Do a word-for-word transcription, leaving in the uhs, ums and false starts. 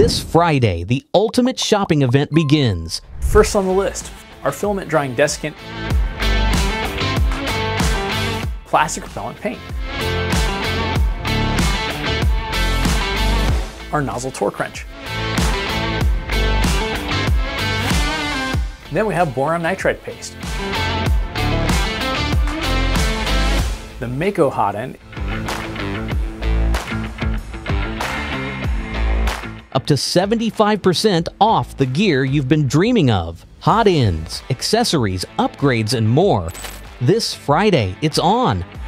This Friday, the ultimate shopping event begins. First on the list, our filament drying desiccant plastic repellent paint. Our nozzle torque wrench. Then we have boron nitride paste. The Mako hotend. Up to seventy-five percent off the gear you've been dreaming of. Hot ends, accessories, upgrades, and more. This Friday, it's on.